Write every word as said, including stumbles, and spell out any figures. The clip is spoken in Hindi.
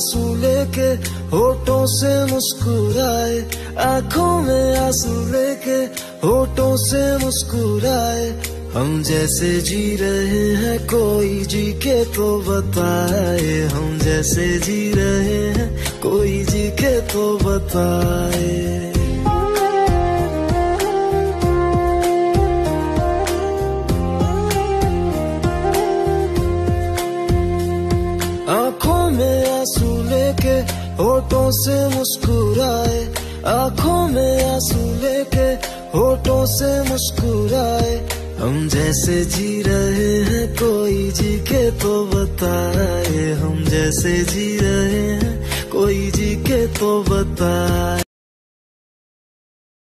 आंसू लेके होठों से मुस्कुराए, आंखों में आंसू लेके होठों से मुस्कुराए। हम जैसे जी रहे हैं कोई जी के तो बताए, हम जैसे जी रहे हैं कोई जी के तो बताए। आंखों में आंसू लेके होठों से मुस्कुराए, आंखों में आंसू लेके होठों से मुस्कुराए। हम जैसे जी रहे हैं कोई जी के तो बताए, हम जैसे जी रहे हैं कोई जी के तो बताए।